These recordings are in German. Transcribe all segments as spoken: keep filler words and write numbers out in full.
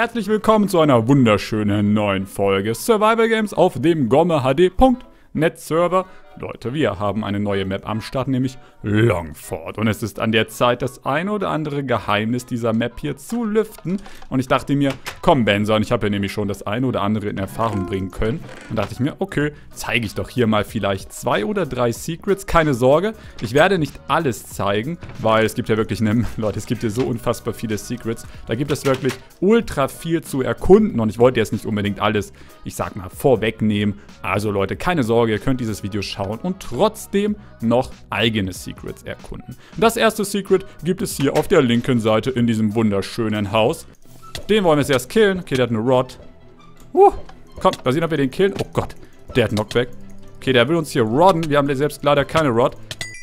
Herzlich willkommen zu einer wunderschönen neuen Folge Survival Games auf dem Gomme H D Punkt net Server. Leute, wir haben eine neue Map am Start, nämlich Longford. Und es ist an der Zeit, das eine oder andere Geheimnis dieser Map hier zu lüften. Und ich dachte mir, komm Benson, ich habe ja nämlich schon das eine oder andere in Erfahrung bringen können. Und dachte ich mir, okay, zeige ich doch hier mal vielleicht zwei oder drei Secrets. Keine Sorge, ich werde nicht alles zeigen, weil es gibt ja wirklich, eine, Leute, es gibt hier so unfassbar viele Secrets. Da gibt es wirklich ultra viel zu erkunden. Und ich wollte jetzt nicht unbedingt alles, ich sag mal, vorwegnehmen. Also Leute, keine Sorge, ihr könnt dieses Video schauen und trotzdem noch eigene Secrets erkunden. Das erste Secret gibt es hier auf der linken Seite in diesem wunderschönen Haus. Den wollen wir jetzt erst killen. Okay, der hat eine Rod. Uh, komm, mal sehen, ob wir den killen. Oh Gott, der hat Knockback. Okay, der will uns hier rodden. Wir haben selbst leider keine Rod.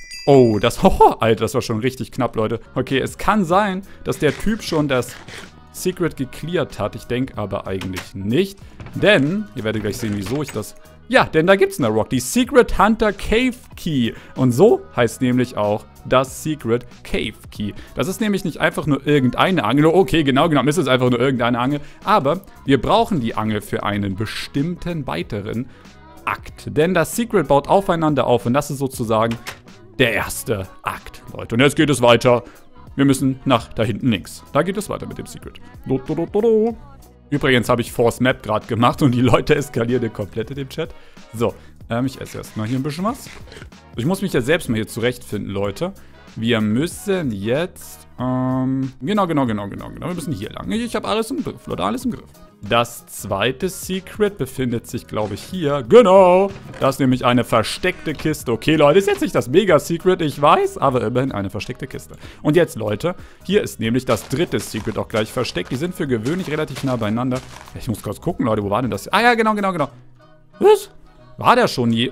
Oh, das, oh, Alter, das war schon richtig knapp, Leute. Okay, es kann sein, dass der Typ schon das Secret gecleart hat. Ich denke aber eigentlich nicht. Denn, ihr werdet gleich sehen, wieso ich das... Ja, denn da gibt's eine Rock, die Secret Hunter Cave Key. Und so heißt nämlich auch das Secret Cave Key. Das ist nämlich nicht einfach nur irgendeine Angel. Okay, genau genommen ist es einfach nur irgendeine Angel. Aber wir brauchen die Angel für einen bestimmten weiteren Akt. Denn das Secret baut aufeinander auf und das ist sozusagen der erste Akt, Leute. Und jetzt geht es weiter. Wir müssen nach da hinten links. Da geht es weiter mit dem Secret. Do, do, do, do, do. Übrigens habe ich Force Map gerade gemacht und die Leute eskalieren komplett in dem Chat. So, ähm, ich esse erstmal hier ein bisschen was. Ich muss mich ja selbst mal hier zurechtfinden, Leute. Wir müssen jetzt, ähm, genau, genau, genau, genau, genau. Wir müssen hier lang. Ich habe alles im Griff, Leute, alles im Griff. Das zweite Secret befindet sich, glaube ich, hier. Genau! Das ist nämlich eine versteckte Kiste. Okay, Leute, ist jetzt nicht das Mega-Secret, ich weiß, aber immerhin eine versteckte Kiste. Und jetzt, Leute, hier ist nämlich das dritte Secret auch gleich versteckt. Die sind für gewöhnlich relativ nah beieinander. Ich muss kurz gucken, Leute, wo war denn das? Ah ja, genau, genau, genau. Was? War da schon je...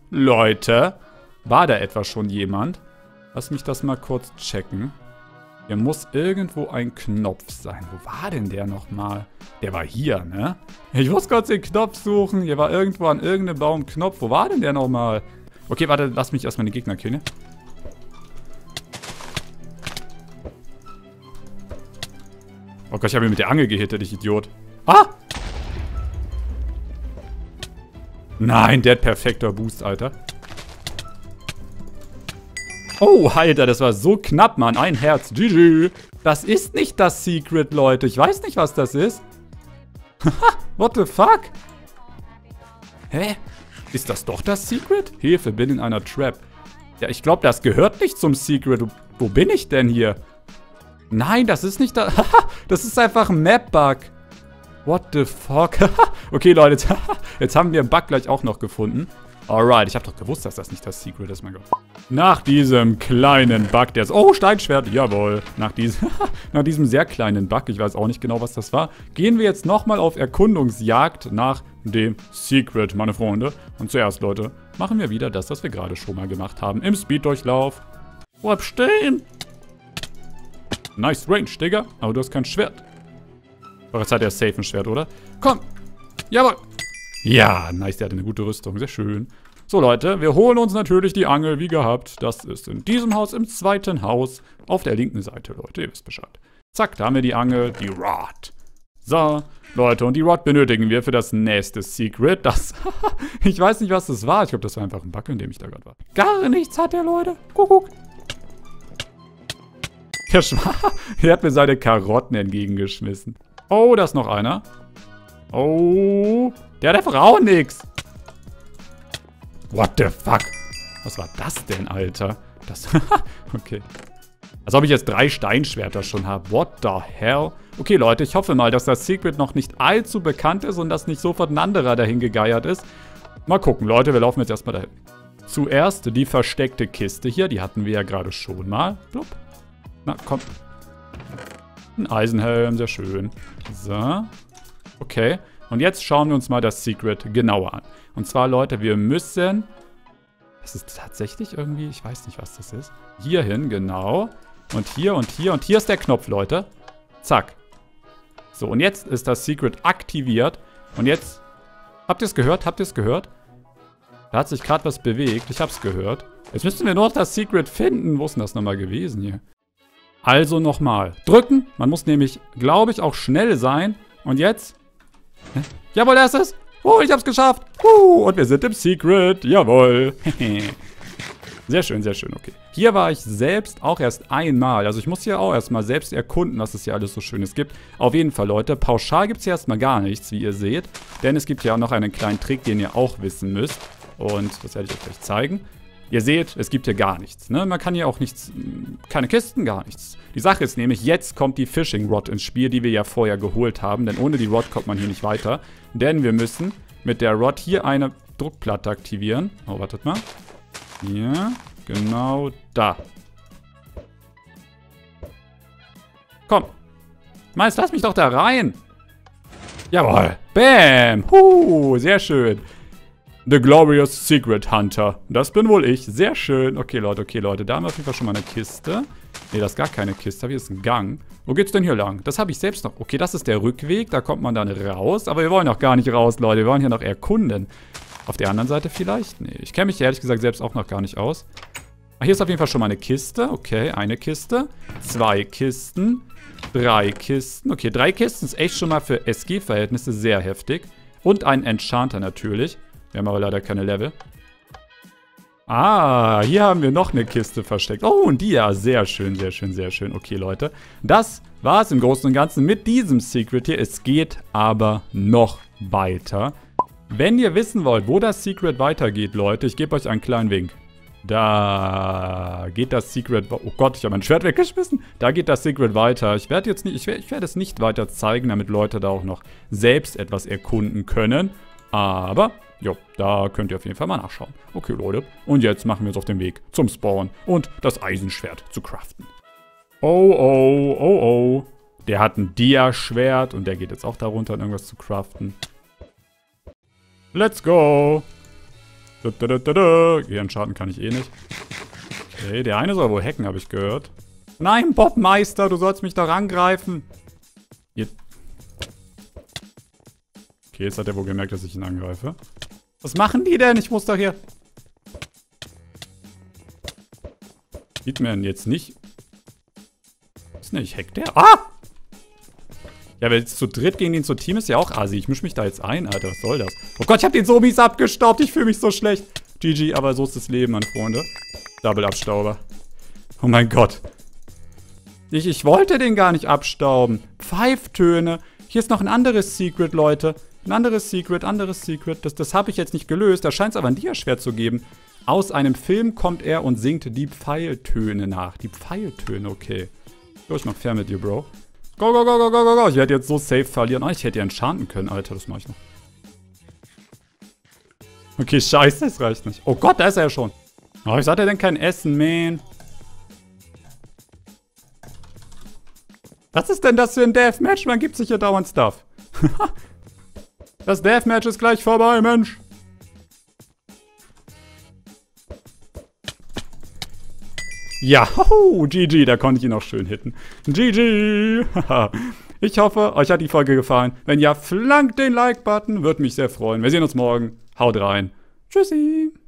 Leute, war da etwa schon jemand? Lass mich das mal kurz checken. Hier muss irgendwo ein Knopf sein. Wo war denn der nochmal? Der war hier, ne? Ich muss kurz den Knopf suchen. Hier war irgendwo an irgendeinem Baum ein Knopf. Wo war denn der nochmal? Okay, warte, lass mich erstmal den Gegner killen. Oh Gott, ich habe ihn mit der Angel gehittet, ich Idiot. Ah! Nein, der hat perfekter Boost, Alter. Oh, Alter, das war so knapp, Mann. Ein Herz. G G. Das ist nicht das Secret, Leute. Ich weiß nicht, was das ist. Haha, what the fuck? Hä? Ist das doch das Secret? Hilfe, bin in einer Trap. Ja, ich glaube, das gehört nicht zum Secret. Wo bin ich denn hier? Nein, das ist nicht das. Haha, das ist einfach ein Map-Bug. What the fuck? Okay, Leute, jetzt, jetzt haben wir einen Bug gleich auch noch gefunden. Alright, ich habe doch gewusst, dass das nicht das Secret ist, mein Gott. Nach diesem kleinen Bug, der ist... Oh, Steinschwert, jawohl. Nach diesem, nach diesem sehr kleinen Bug, ich weiß auch nicht genau, was das war, gehen wir jetzt nochmal auf Erkundungsjagd nach dem Secret, meine Freunde. Und zuerst, Leute, machen wir wieder das, was wir gerade schon mal gemacht haben, im Speed-Durchlauf. Bleib stehen! Nice Range, Digga. Aber du hast kein Schwert. Aber jetzt hat er safe ein Schwert, oder? Komm! Jawohl! Ja, nice, der hat eine gute Rüstung, sehr schön. So Leute, wir holen uns natürlich die Angel, wie gehabt. Das ist in diesem Haus, im zweiten Haus, auf der linken Seite, Leute, ihr wisst Bescheid. Zack, da haben wir die Angel, die Rod. So, Leute, und die Rod benötigen wir für das nächste Secret. Das, ich weiß nicht, was das war. Ich glaube, das war einfach ein Bug, in dem ich da gerade war. Gar nichts hat der, Leute. Guck, guck. Der Schwarz, der hat mir seine Karotten entgegengeschmissen. Oh, da ist noch einer. Oh, der hat einfach auch nix. What the fuck? Was war das denn, Alter? Das, okay. Als ob ich jetzt drei Steinschwerter schon habe. What the hell? Okay, Leute, ich hoffe mal, dass das Secret noch nicht allzu bekannt ist und dass nicht sofort ein anderer dahin gegeiert ist. Mal gucken, Leute, wir laufen jetzt erstmal dahin. Zuerst die versteckte Kiste hier. Die hatten wir ja gerade schon mal. Blub. Na, komm. Ein Eisenhelm, sehr schön. So. Okay, und jetzt schauen wir uns mal das Secret genauer an. Und zwar, Leute, wir müssen... Das ist tatsächlich irgendwie... Ich weiß nicht, was das ist. Hier hin, genau. Und hier und hier. Und hier ist der Knopf, Leute. Zack. So, und jetzt ist das Secret aktiviert. Und jetzt... Habt ihr es gehört? Habt ihr es gehört? Da hat sich gerade was bewegt. Ich hab's gehört. Jetzt müssen wir nur noch das Secret finden. Wo ist denn das nochmal gewesen hier? Also nochmal. Drücken. Man muss nämlich, glaube ich, auch schnell sein. Und jetzt? Hä? Jawohl, da ist es. Oh, ich hab's geschafft. Uh, und wir sind im Secret. Jawohl. Sehr schön, sehr schön, okay. Hier war ich selbst auch erst einmal. Also ich muss hier auch erstmal selbst erkunden, was es hier alles so Schönes gibt. Auf jeden Fall, Leute, pauschal gibt es hier erstmal gar nichts, wie ihr seht. Denn es gibt ja auch noch einen kleinen Trick, den ihr auch wissen müsst. Und das werde ich euch gleich zeigen. Ihr seht, es gibt hier gar nichts. Ne? Man kann hier auch nichts, keine Kisten, gar nichts. Die Sache ist nämlich, jetzt kommt die Fishing Rod ins Spiel, die wir ja vorher geholt haben. Denn ohne die Rod kommt man hier nicht weiter. Denn wir müssen mit der Rod hier eine Druckplatte aktivieren. Oh, wartet mal. Hier, genau da. Komm. Meist, lass mich doch da rein. Jawohl. Bam. Huh, sehr schön. The Glorious Secret Hunter. Das bin wohl ich. Sehr schön. Okay, Leute, okay, Leute. Da haben wir auf jeden Fall schon mal eine Kiste. Ne, das ist gar keine Kiste. Hier ist ein Gang. Wo geht's denn hier lang? Das habe ich selbst noch. Okay, das ist der Rückweg. Da kommt man dann raus. Aber wir wollen noch gar nicht raus, Leute. Wir wollen hier noch erkunden. Auf der anderen Seite vielleicht? Nee, ich kenne mich ehrlich gesagt selbst auch noch gar nicht aus. Ah, hier ist auf jeden Fall schon mal eine Kiste. Okay, eine Kiste. Zwei Kisten. Drei Kisten. Okay, drei Kisten ist echt schon mal für S G-Verhältnisse sehr heftig. Und ein Enchanter natürlich. Wir haben aber leider keine Level. Ah, hier haben wir noch eine Kiste versteckt. Oh, und die ja. Sehr schön, sehr schön, sehr schön. Okay, Leute. Das war es im Großen und Ganzen mit diesem Secret hier. Es geht aber noch weiter. Wenn ihr wissen wollt, wo das Secret weitergeht, Leute, ich gebe euch einen kleinen Wink. Da geht das Secret... Oh Gott, ich habe mein Schwert weggeschmissen. Da geht das Secret weiter. Ich werde jetzt nicht... Ich werde, ich werde es nicht weiter zeigen, damit Leute da auch noch selbst etwas erkunden können. Aber, jo, da könnt ihr auf jeden Fall mal nachschauen. Okay, Leute. Und jetzt machen wir uns auf den Weg zum Spawn und das Eisenschwert zu craften. Oh, oh, oh, oh. Der hat ein Dia-Schwert und der geht jetzt auch darunter, um irgendwas zu craften. Let's go. Da, da, da, da, da. Ihren Schaden kann ich eh nicht. Okay, der eine soll wohl hacken, habe ich gehört. Nein, Bobmeister, du sollst mich doch angreifen. Jetzt. Okay, jetzt hat er wohl gemerkt, dass ich ihn angreife. Was machen die denn? Ich muss doch hier... Sieht man jetzt nicht... Was ist denn? Ich hack der? Ah! Ja, aber jetzt zu dritt gegen den zu Team ist ja auch assi. Ich mische mich da jetzt ein, Alter. Was soll das? Oh Gott, ich hab den so mies abgestaubt. Ich fühle mich so schlecht. G G, aber so ist das Leben, meine Freunde. Double-Abstauber. Oh mein Gott. Ich, ich wollte den gar nicht abstauben. Pfeiftöne. Hier ist noch ein anderes Secret, Leute. Ein anderes Secret, anderes Secret. Das, das habe ich jetzt nicht gelöst. Da scheint es aber ein Dia-Schwert zu geben. Aus einem Film kommt er und singt die Pfeiltöne nach. Die Pfeiltöne, okay. So, ich mach fair mit dir, Bro. Go, go, go, go, go, go, go. Ich werde jetzt so safe verlieren. Oh, ich hätte ja enchanten können, Alter. Das mache ich noch. Okay, scheiße, das reicht nicht. Oh Gott, da ist er ja schon. Oh, wieso hat er denn kein Essen, man? Was ist denn das für ein Deathmatch? Man gibt sich hier dauernd Stuff. Das Deathmatch ist gleich vorbei, Mensch. Ja, hoho, G G, da konnte ich ihn auch schön hitten. G G. Ich hoffe, euch hat die Folge gefallen. Wenn ja, flankt den Like-Button, würde mich sehr freuen. Wir sehen uns morgen. Haut rein. Tschüssi.